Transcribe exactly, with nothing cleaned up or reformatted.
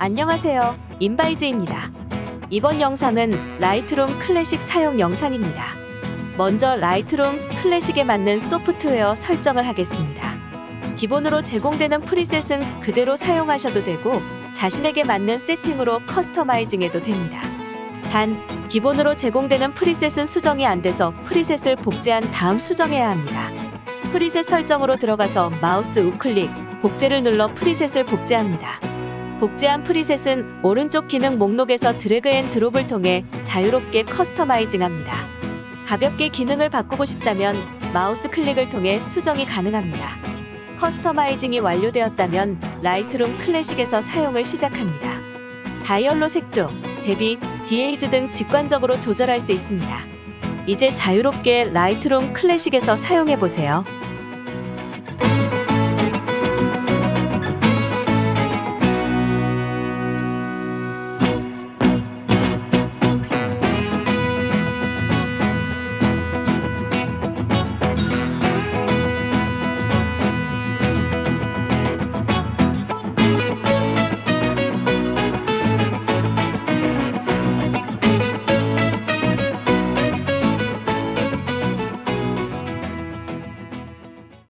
안녕하세요. 인바이즈입니다. 이번 영상은 라이트룸 클래식 사용 영상입니다. 먼저 라이트룸 클래식에 맞는 소프트웨어 설정을 하겠습니다. 기본으로 제공되는 프리셋은 그대로 사용하셔도 되고 자신에게 맞는 세팅으로 커스터마이징해도 됩니다. 단, 기본으로 제공되는 프리셋은 수정이 안 돼서 프리셋을 복제한 다음 수정해야 합니다. 프리셋 설정으로 들어가서 마우스 우클릭, 복제를 눌러 프리셋을 복제합니다. 복제한 프리셋은 오른쪽 기능 목록에서 드래그 앤 드롭을 통해 자유롭게 커스터마이징합니다. 가볍게 기능을 바꾸고 싶다면 마우스 클릭을 통해 수정이 가능합니다. 커스터마이징이 완료되었다면 라이트룸 클래식에서 사용을 시작합니다. 다이얼로 색조, 대비, 디에이즈 등 직관적으로 조절할 수 있습니다. 이제 자유롭게 라이트룸 클래식에서 사용해보세요.